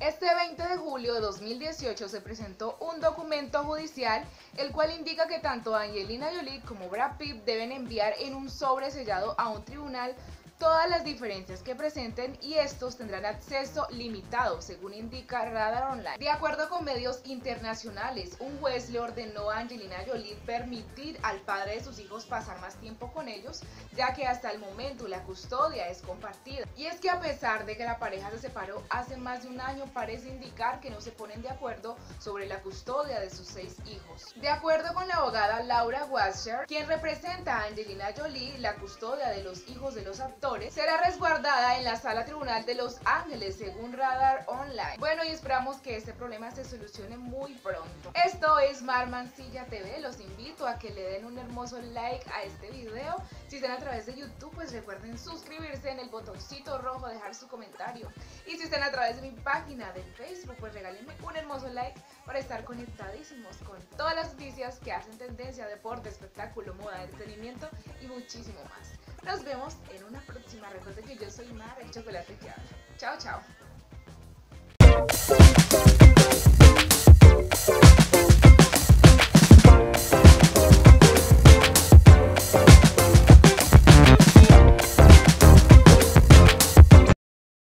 Este 20 de julio de 2018 se presentó un documento judicial el cual indica que tanto Angelina Jolie como Brad Pitt deben enviar en un sobre sellado a un tribunal todas las diferencias que presenten y estos tendrán acceso limitado, según indica Radar Online. De acuerdo con medios internacionales, un juez le ordenó a Angelina Jolie permitir al padre de sus hijos pasar más tiempo con ellos, ya que hasta el momento la custodia es compartida. Y es que a pesar de que la pareja se separó hace más de un año, parece indicar que no se ponen de acuerdo sobre la custodia de sus 6 hijos. De acuerdo con la abogada Laura Washer, quien representa a Angelina Jolie, la custodia de los hijos de los actores será resguardada en la Sala Tribunal de Los Ángeles, según Radar Online. Bueno, y esperamos que este problema se solucione muy pronto. Esto es Mar Mancilla TV, los invito a que le den un hermoso like a este video. Si están a través de YouTube, pues recuerden suscribirse en el botoncito rojo, dejar su comentario. Y si están a través de mi página de Facebook, pues regálenme un hermoso like para estar conectadísimos con todas las noticias que hacen tendencia, deporte, espectáculo, moda, entretenimiento y muchísimo más. Nos vemos en una próxima. Recuerden que yo soy Mar, el chocolate que habla. Chao, chao.